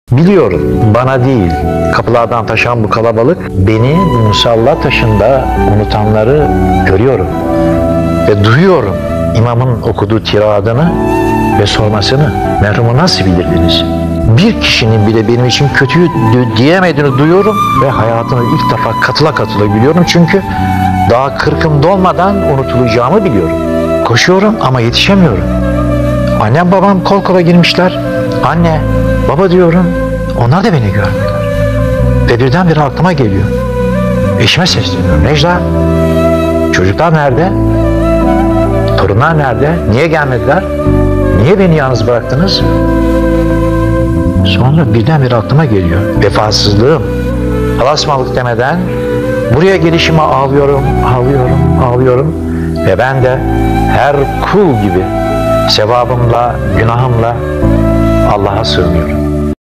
Biliyorum, bana değil, kapılardan taşan bu kalabalık, beni musalla taşında unutanları görüyorum ve duyuyorum imamın okuduğu tiradını ve sormasını. Merhumu nasıl bilirdiniz? Bir kişinin bile benim için kötüyü diyemediğini duyuyorum ve hayatına ilk defa katıla katıla gülüyorum, çünkü daha 40'ım dolmadan unutulacağımı biliyorum. Koşuyorum ama yetişemiyorum. Annem babam kol kola girmişler. Anne, baba diyorum. Onlar da beni görmüyorlar. Ve birdenbire aklıma geliyor. Eşime sesleniyorum. Necla, çocuklar nerede? Torunlar nerede? Niye gelmediler? Niye beni yalnız bıraktınız? Sonra birdenbire aklıma geliyor. Vefasızlığım. Alasmalık demeden buraya gelişime ağlıyorum, ağlıyorum. Ve ben de her kul gibi sevabımla, günahımla Allah'a sığınıyorum.